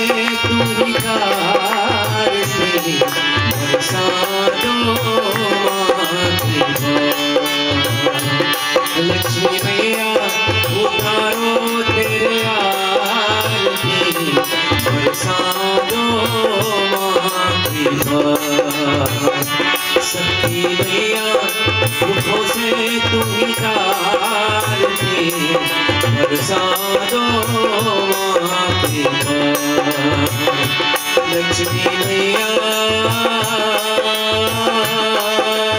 तू ही कारती बरसा दो लक्ष्मी मैया उतारो तेरे आरती बरसा दो सखी मैया दुखों से तू ही कारती बरसा दो लक्ष्मी मैया